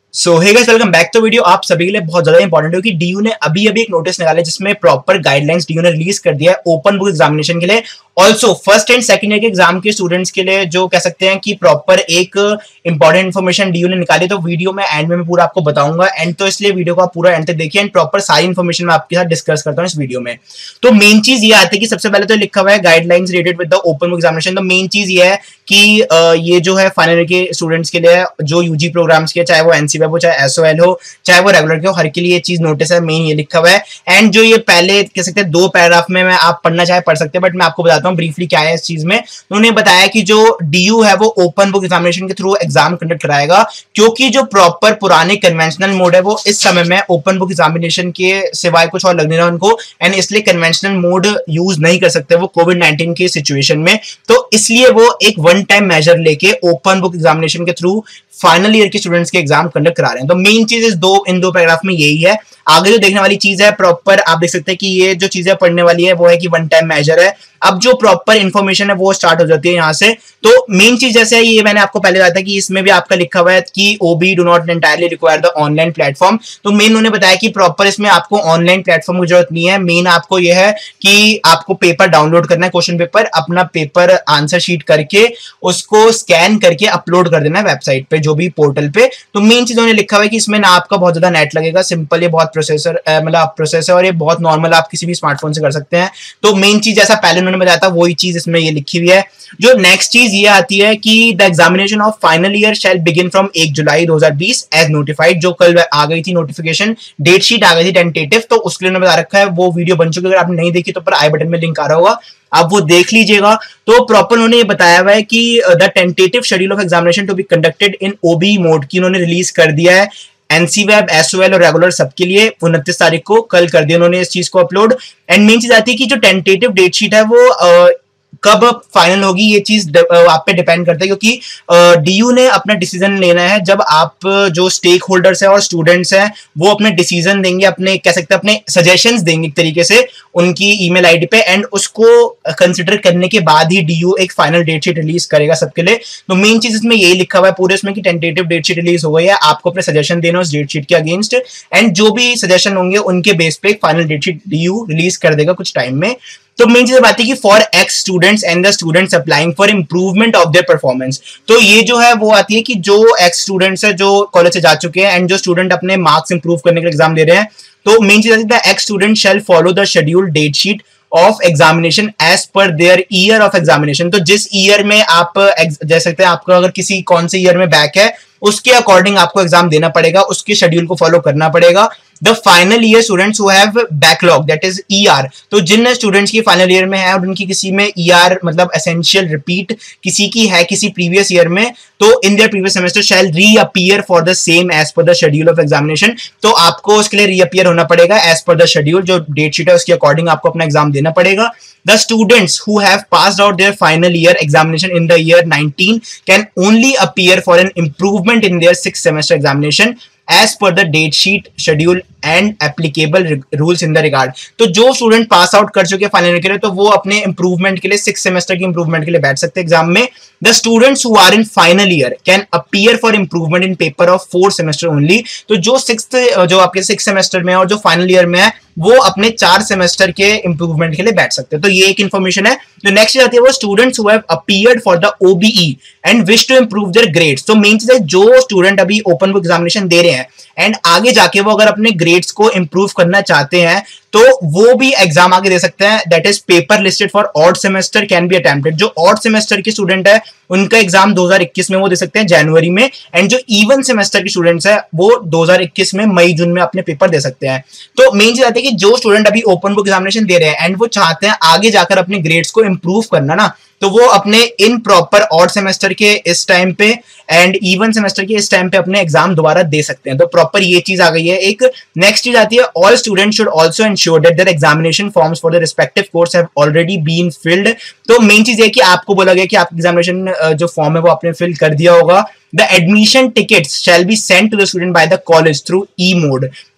So hey guys, welcome back to video. आप सभी के लिए बहुत ज्यादा इंपॉर्टेंट है कि डीयू ने अभी एक नोटिस निकाला जिसमें प्रॉपर गाइडलाइंस डीयू ने रिलीज कर दिया है ओपन बुक एग्जामिनेशन के लिए। Also first and second year के एग्जाम के स्टूडेंट्स के लिए जो कह सकते हैं कि प्रॉपर एक इंपॉर्टेंट इन्फॉर्मेशन डीयू ने निकाली, तो वीडियो में एंड में पूरा आपको बताऊंगा। एंड तो इसलिए वीडियो को आप पूरा एंड तक देखिए एंड प्रॉपर सारी इन्फॉर्मेशन मैं आपके साथ डिस्कस करता हूँ इस वीडियो में। तो मेन चीज ये आती है कि सबसे पहले तो लिखा हुआ है guidelines related with the open book examination. तो मेन चीज ये है कि ये जो है फाइनल ईयर के स्टूडेंट्स के लिए जो यूजी प्रोग्राम्स के, चाहे वो एनसीवेब हो चाहे एसओएल हो चाहे वो रेगुलर के हो, हर के लिए ये चीज नोटिस है। मेन ये लिखा हुआ है। एंड जो ये पहले कह सकते हैं 2 पैराग्राफ में मैं आप पढ़ना चाहे पढ़ सकते हैं, बट मैं आपको बताता हूँ ब्रीफली क्या है इस चीज में। उन्होंने बताया कि जो डीयू है वो ओपन बुक एग्जामिनेशन के थ्रू एग्जाम कंडक्ट कराएगा, क्योंकि जो प्रॉपर पुराने कन्वेंशनल मोड है वो इस समय में ओपन बुक एग्जामिनेशन के सिवाय कुछ और लग नहीं रहा उनको, एंड इसलिए कन्वेंशनल मोड यूज नहीं कर सकते वो कोविड-19 की सिचुएशन में। तो इसलिए वो एक वन टाइम मेजर लेके ओपन बुक एग्जामिनेशन के थ्रू फाइनल ईयर के स्टूडेंट्स के एग्जाम कंडक्ट करा रहे हैं। तो मेन चीज इन दो पैराग्राफ में यही है। आगे जो देखने वाली चीज है प्रॉपर आप देख सकते हैं कि ये जो चीजें पढ़ने वाली है वो है कि वन टाइम मेजर है। अब जो प्रॉपर इंफॉर्मेशन है वो स्टार्ट हो जाती है यहाँ से। तो मेन चीज जैसे है, ये मैंने आपको पहले बताया था कि इसमें भी आपका लिखा हुआ है कि OB do not entirely require the online platform. तो मेन उन्होंने बताया कि प्रॉपर इसमें आपको ऑनलाइन प्लेटफॉर्म की जरूरत नहीं है। मेन आपको यह है कि आपको पेपर डाउनलोड करना है, क्वेश्चन पेपर, अपना पेपर आंसर शीट करके उसको स्कैन करके अपलोड कर देना है वेबसाइट पे, जो भी पोर्टल पे। तो मेन चीज उन्होंने लिखा हुआ है कि इसमें ना आपका बहुत ज्यादा नेट लगेगा, सिंपल ये बहुत प्रोसेस है और ये बहुत नॉर्मल आप किसी भी स्मार्टफोन से कर सकते हैं। तो मेन चीज जैसा पहले उन्होंने बताया था वही चीज इसमें ये लिखी हुई है। जो नेक्स्ट चीज ये आती है कि the examination of final year shall begin from 1 July 2020 as notified. जो कल आ गई थी नोटिफिकेशन, डेट शीट आ गई थी टेंटेटिव, तो उसके लिए उन्होंने बता रखा है। वो वीडियो बन चुकी है, अगर आपने नहीं देखी तो ऊपर आई बटन में लिंक आ रहा होगा, आप वो देख लीजिएगा। तो प्रॉपर उन्होंने ये बताया हुआ है कि the tentative schedule of examination to be conducted in OB mode की उन्होंने रिलीज कर दिया है एनसीवेब, एसओएल और रेगुलर सबके लिए 29 तारीख को कल कर दिया उन्होंने इस चीज को अपलोड। एंड मेन चीज आती है कि जो टेंटेटिव डेट शीट है वो कब फाइनल होगी, ये चीज आप पे डिपेंड करता है, क्योंकि डीयू ने अपना डिसीजन लेना है जब आप जो स्टेक होल्डर्स है और स्टूडेंट्स हैं वो अपने डिसीजन देंगे, अपने कह सकते हैं अपने सजेशंस देंगे एक तरीके से उनकी ईमेल आईडी पे, एंड उसको कंसिडर करने के बाद ही डीयू एक फाइनल डेट शीट रिलीज करेगा सबके लिए। तो मेन चीज इसमें यही लिखा हुआ है पूरे इसमें कि टेंटेटिव डेट शीट रिलीज हो गई है, आपको अपने सजेशन देना उस डेट शीट के अगेंस्ट, एंड जो भी सजेशन होंगे उनके बेस पे final date sheet DU release कर देगा कुछ टाइम में। तो मेन चीज बात है कि for ex students and the students applying for improvement of their performance. तो ये जो है वो आती है कि जो एक्स स्टूडेंट्स है जो कॉलेज से जा चुके हैं एंड जो स्टूडेंट अपने मार्क्स इंप्रूव करने के लिए एग्जाम दे रहे हैं, तो मेन चीज आती है the ex student shall follow the schedule date sheet of examination as per their year of examination. तो जिस ईयर में आप जैसे सकते हैं, आपको अगर किसी कौन से ईयर में बैक है उसके अकॉर्डिंग आपको एग्जाम देना पड़ेगा, उसके शेड्यूल को फॉलो करना पड़ेगा। The final year students who have backlog that is ER. तो जिन स्टूडेंट्स की फाइनल ईयर में है और उनकी किसी में ईआर मतलब एसेंशियल रिपीट किसी की है किसी प्रीवियस ईयर में, तो in their previous semester shall reappear for the same as per the schedule of examination. तो आपको उसके लिए रीअपीयर होना पड़ेगा एज पर द शेड्यूल, जो डेट शीट है उसके अकॉर्डिंग आपको अपना एग्जाम देना पड़ेगा। The students who have passed out their final year examination in the year 19 can only appear for an improvement in their 6th semester examination as per the date sheet, schedule and applicable rules in the regard। तो जो student pass out कर चुके हैं final year के लिए, तो वो अपने इंप्रूवमेंट के लिए 6 सेमेस्टर की इंप्रूवमेंट के लिए बैठ सकते हैं एग्जाम में। The students who are in final year can appear for improvement in paper of 4 semester only. तो जो आपके 6 सेमेस्टर में है और जो फाइनल ईयर में है वो अपने 4 सेमेस्टर के इंप्रूवमेंट के लिए बैठ सकते हैं। तो ये एक इन्फॉर्मेशन है। जो नेक्स्ट आती है वो students who have appeared for the OBE and wish to improve their grades. तो मेन चीज है जो स्टूडेंट अभी ओपन बुक एग्जामिनेशन दे रहे हैं एंड आगे जाके वो अगर अपने ग्रेड्स को इंप्रूव करना चाहते हैं तो वो भी एग्जाम आगे दे सकते हैं। That is paper listed for odd semester can be attempted. जो ऑड सेमेस्टर के स्टूडेंट है उनका एग्जाम 2021 में वो दे सकते हैं जनवरी में, एंड जो इवन सेमेस्टर के स्टूडेंट्स है वो 2021 में मई जून में अपने पेपर दे सकते हैं। तो मेन चीज आती है कि जो स्टूडेंट अभी ओपन बुक एग्जामिनेशन दे रहे हैं एंड वो चाहते हैं आगे जाकर अपने ग्रेड्स को इंप्रूव करना ना, तो वो अपने इन प्रॉपर ऑड सेमेस्टर के इस टाइम पे एंड इवन सेमेस्टर के इस टाइम पे अपने एग्जाम दोबारा दे सकते हैं। तो प्रॉपर ये चीज आ गई है। एक नेक्स्ट चीज आती है all students should also ensure that their examination forms for the respective course have already been filled. तो मेन चीज ये कि आपको बोला गया कि आप एग्जामिनेशन जो फॉर्म है वो आपने फिल कर दिया होगा। The admission tickets shall be sent to the student by the college through e-mode।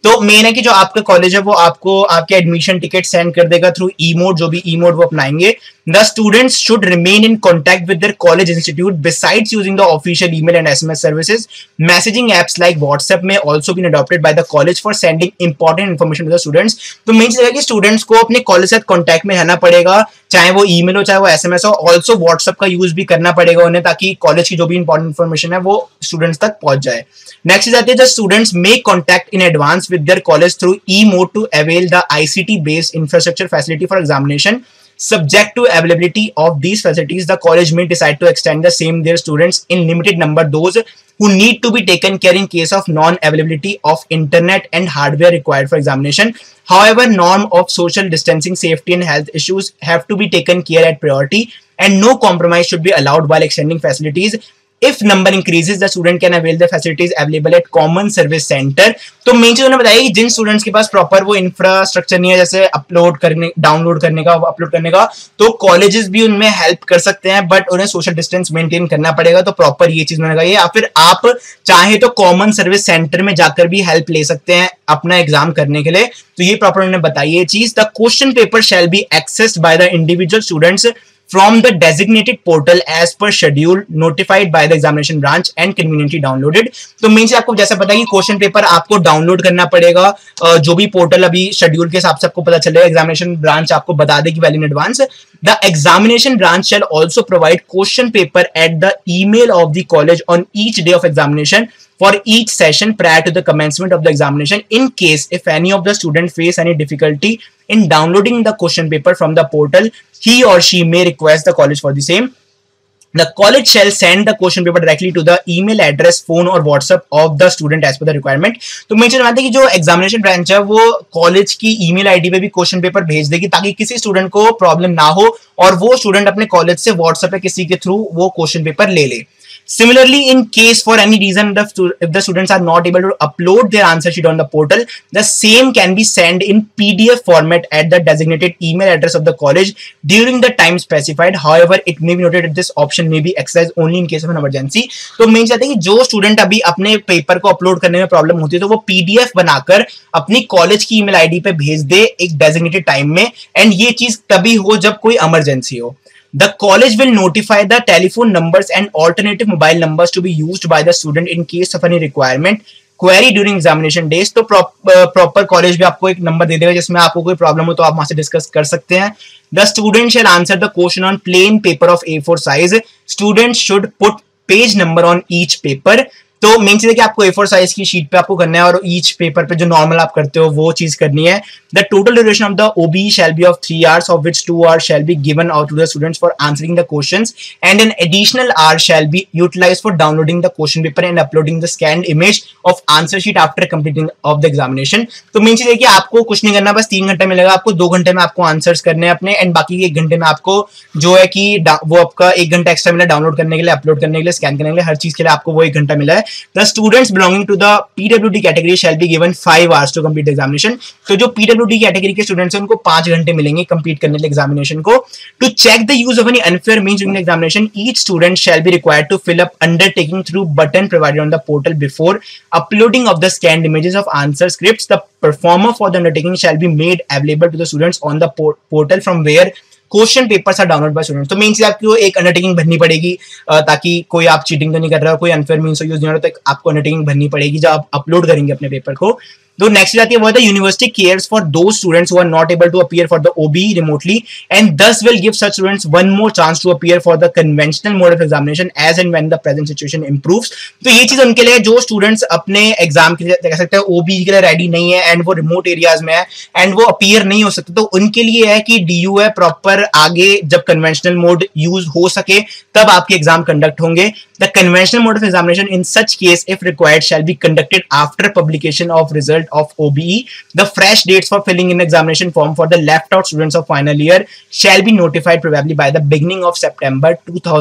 तो मेन है कि जो आपका कॉलेज है वो आपको आपके एडमिशन टिकट सेंड कर देगा थ्रू ई मोड, जो भी ई मोड वो अपनाएंगे. The students should remain in contact with their college institute besides using the official email and SMS services. Messaging apps like WhatsApp may also be adopted by the college for sending important information to the students. तो main चीज है कि students को अपने college से contact में रहना पड़ेगा, चाहे वो ईमेल हो चाहे वो SMS हो. ऑल्सो व्हाट्सएप का यूज भी करना पड़ेगा उन्हें, ताकि कॉलेज की जो भी इंपॉर्टेंट इन्फॉर्मेशन है वो स्टूडेंट्स तक पहुंच जाए. नेक्स्ट चीज आती है, the students may contact in advance with their college through e mode to avail the ICT based infrastructure facility for examination. Subject to availability of these facilities, the college may decide to extend the same their students in limited number those who need to be taken care in case of non-availability of internet and hardware required for examination. However, norm of social distancing, safety and health issues have to be taken care at priority, and no compromise should be allowed while extending facilities. If number increases, the student can avail the facilities available at common service center. तो main चीज उन्होंने बताया कि जिन students के पास proper वो infrastructure नहीं है, जैसे अपलोड करने, डाउनलोड करने का, अपलोड करने का, तो कॉलेजेस भी उनमें हेल्प कर सकते हैं, बट उन्हें सोशल डिस्टेंस मेंटेन करना पड़ेगा. तो प्रॉपर ये चीज मैंने कही. या फिर आप चाहे तो कॉमन सर्विस सेंटर में जाकर भी हेल्प ले सकते हैं अपना एग्जाम करने के लिए. तो ये प्रॉपर उन्होंने बताई ये चीज. The question paper shall be accessed by the individual students from the designated portal as per schedule notified by the examination branch and conveniently downloaded. तो मेन से आपको जैसा पता है कि क्वेश्चन पेपर आपको डाउनलोड करना पड़ेगा, जो भी पोर्टल अभी शेड्यूल के हिसाब से आपको पता चलेगा, एग्जामिनेशन ब्रांच आपको बता देगी well in advance. The examination branch shall also provide question paper at the email of the college on each day of examination for each session prior to the commencement of the examination. In case if any of the student face any difficulty in downloading the question paper from the portal, he or she may request the college for the same. The college shall send the question paper directly to the email address, phone or WhatsApp of the student as per the requirement. तो main चीज बात है कि जो examination branch है वो college की email ID पे भी क्वेश्चन पेपर भेज देगी, ताकि किसी स्टूडेंट को प्रॉब्लम ना हो और वो स्टूडेंट अपने कॉलेज से व्हाट्सएप पे किसी के थ्रू वो क्वेश्चन पेपर ले ले. Similarly, in case for any reason if the students are not able to upload their answer sheet on the portal, the same can be sent in PDF format at the designated email address of the college during the time specified. However, it may be noted that this option may be exercised only in case of an emergency. तो main चाहते हैं कि जो student अभी अपने paper को upload करने में प्रॉब्लम होती है तो वो PDF बनाकर अपनी कॉलेज की ईमेल आईडी पे भेज दे एक डेजिग्नेटेड टाइम में, एंड ये चीज तभी हो जब कोई इमरजेंसी हो. The college will notify the telephone numbers and alternative mobile numbers to be used by the student in case of any requirement query during examination days. तो प्रॉपर कॉलेज भी आपको एक नंबर दे देगा जिसमें आपको कोई प्रॉब्लम हो तो आप वहां से डिस्कस कर सकते हैं. The student shall answer the question on plain paper of A4 size. Students should put page number on each paper. तो मेन चीज है कि आपको A4 साइज की शीट पे आपको करना है और ईच पेपर पे जो नॉर्मल आप करते हो वो चीज करनी है. The total duration of the OBE shall be of 3 hours, of which 2 hours shall be given out to the students for answering the questions, and an additional hour shall be utilized for downloading the question paper and uploading the scanned image of answer sheet after completing of the examination. तो main चीज है कि आपको कुछ नहीं करना, बस 3 घंटे मिलेगा आपको, 2 घंटे में आपको आंसर्स करने हैं अपने, एंड बाकी 1 घंटे में आपको जो है कि वो आपका 1 घंटा एक्स्ट्रा मिला डाउनलोड करने के लिए, अपलोड करने के लिए, स्कैन करने के लिए, हर चीज के लिए आपको वो 1 घंटा मिला है. The students belonging to the PWD category shall be given 5 hours to complete the examination. तो जो PWD कैटेगरी के स्टूडेंट्स हैं उनको 5 घंटे मिलेंगे कंप्लीट करने के लिए एग्जामिनेशन को. To check the use of any unfair means during the examination, each student shall be required to fill up undertaking through button provided on the portal before uploading of the scanned images of answer scripts. The performer for the undertaking shall be made available to the students on the portal from where question papers are download by students. तो main चीज आपको एक undertaking भरनी पड़ेगी ताकि कोई आप cheating तो नहीं कर रहा हो, कोई अनफेयर मीन्स यूज नहीं हो रहा, तो आपको अंडरटेकिंग भरनी पड़ेगी जब आप अपलोड करेंगे अपने पेपर को. तो नेक्स्ट आती है वो है the university cares for those students who are not able to appear for the OBE remotely and thus will give such students one more chance to appear for the conventional mode of examination as and when the present situation improves. तो ये चीज उनके लिए जो students अपने exam के लिए कह सकते हैं OBE के लिए रेडी नहीं है एंड वो रिमोट एरियाज में है एंड वो अपीयर नहीं हो सकते, तो उनके लिए है कि DU है प्रॉपर आगे जब कन्वेंशनल मोड यूज हो सके तब आपके एग्जाम कंडक्ट होंगे. The conventional mode of examination in such case, if required, shall be conducted after publication of result of OBE. The fresh dates for filling in examination form for the left out students of final year shall be notified probably by the beginning of September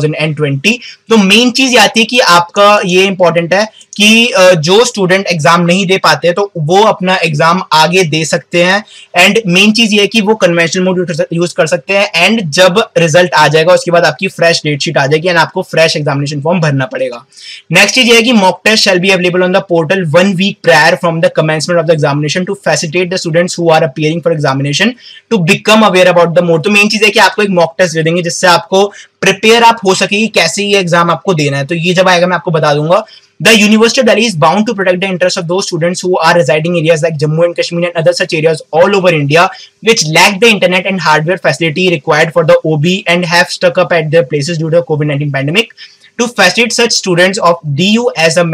2020. तो main चीज आती है कि आपका ये important है कि जो स्टूडेंट एग्जाम नहीं दे पाते तो वो अपना एग्जाम आगे दे सकते हैं, एंड मेन चीज ये है कि वो कन्वेंशनल मोड यूज कर सकते हैं, एंड जब रिजल्ट आ जाएगा उसके बाद आपकी फ्रेश डेट शीट आ जाएगी एंड आपको फ्रेश एग्जामिनेशन फॉर्म भरना पड़ेगा. नेक्स्ट चीज ये है कि mock test shall be available on the portal 1 week prior from the commencement commencement of the examination to facilitate the students who are appearing for examination to become aware about the mode. तो main चीज है कि आपको एक mock test दे देंगे जिससे आपको prepare आप हो सके कि कैसे ये एग्जाम आपको देना है. तो ये जब आएगा मैं आपको बता दूंगा. The University of Delhi is bound to protect the interests of those students who are residing in areas like Jammu and Kashmir and other such areas all over India which lack the internet and hardware facility required for the OB and have stuck up at their places due to the COVID-19 pandemic. To facilitate such students of DU as a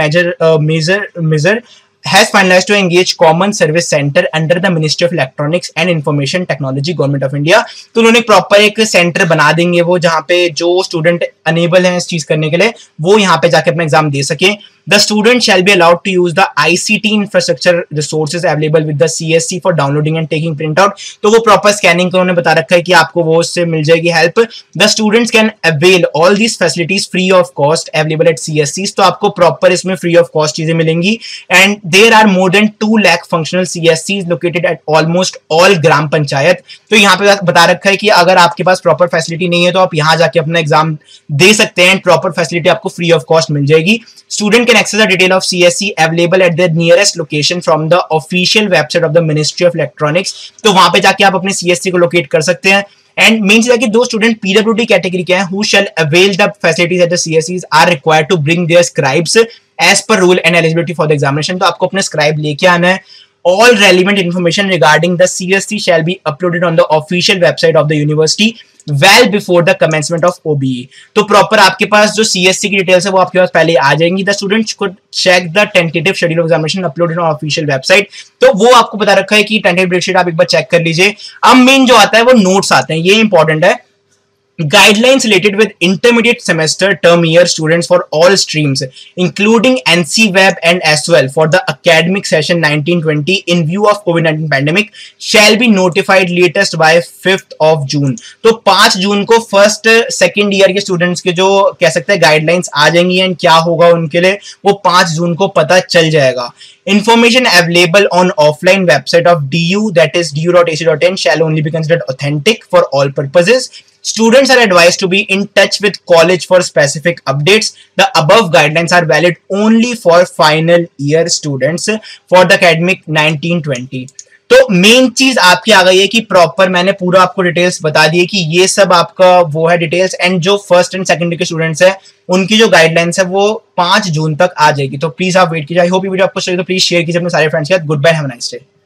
measure has finalized to engage Common Service Center under the Ministry of Electronics and Information Technology, Government of India. तो उन्होंने proper एक centre बना देंगे वो जहाँ पे जो student enable हैं इस चीज करने के लिए वो यहाँ पे जाके अपना एग्जाम दे सके. The student shall be allowed to use the ICT infrastructure resources available with the CSC for downloading and taking printout. तो वो प्रॉपर स्कैनिंग का उन्होंने बता रखा है कि आपको वो उससे मिल जाएगी help. The students can avail all these facilities free of cost available at CSCs. तो आपको प्रॉपर इसमें फ्री ऑफ कॉस्ट चीजें मिलेंगी. And there are more than 2 lakh functional CSCs located at almost all gram panchayat. तो यहाँ पे बता रखा है कि अगर आपके पास प्रॉपर फैसिलिटी नहीं है तो आप यहाँ जाके अपना एग्जाम दे सकते हैं. प्रॉपर फैसिलिटी आपको फ्री ऑफ कॉस्ट मिल जाएगी. Student can access the detail of CSC available at their nearest location from the official website of the Ministry of Electronics. तो वहां पे जाके आप अपने CSC को लोकेट कर सकते हैं. एंड मेन चीज है कि दो स्टूडेंट PWD कैटेगरी के हैं who shall avail the facilities at the CSCs are required to bring their scribes as per rule and eligibility for the examination. तो आपको अपने scribe लेके आना है. All relevant information regarding the CSC shall be uploaded on the official website of the university well before the commencement of OBE. तो proper आपके पास जो CSC की डिटेल्स है वो आपके पास पहले आ जाएंगी. The students could check the tentative schedule of examination uploaded on official website. तो वो आपको बता रखा है कि tentative date sheet आप एक बार चेक कर लीजिए. अब मेन जो आता है वो नोट्स आते हैं, ये इंपॉर्टेंट है. Guidelines related with intermediate semester term year students for all streams including NC Web and SOL for the academic session 1920 in view of COVID-19 pandemic shall be notified latest by 5th of June. तो 5 June को first second year के students के जो कह सकते हैं guidelines आ जाएंगी and क्या होगा उनके लिए वो 5 जून को पता चल जाएगा. Information available on offline website of DU that is du.ac.in shall only be considered authentic for all purposes. Students are advised to be in touch with college for specific updates. The above guidelines are valid only for final year students for the academic 1920. तो main चीज आपकी आ गई है कि proper मैंने पूरा आपको details बता दी है कि ये सब आपका वो है डिटेल्स. एंड जो फर्स्ट एंड सेकंड के स्टूडेंट्स है उनकी जो गाइडलाइंस है वो 5 जून तक आ जाएगी. तो प्लीज आप वेट कीजिए. आई होप ये वीडियो आपको चाहिए तो प्लीज शेयर कीजिए अपने सारे फ्रेंड्स के साथ. Goodbye, have a nice day.